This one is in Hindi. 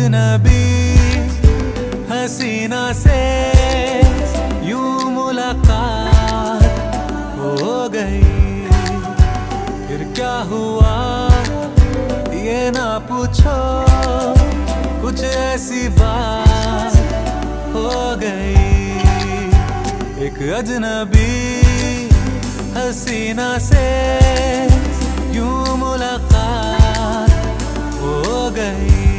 अजनबी हसीना से यूं मुलाकात हो गई। फिर क्या हुआ ये ना पूछो, कुछ ऐसी बात हो गई। एक अजनबी हसीना से यूं मुलाकात हो गई।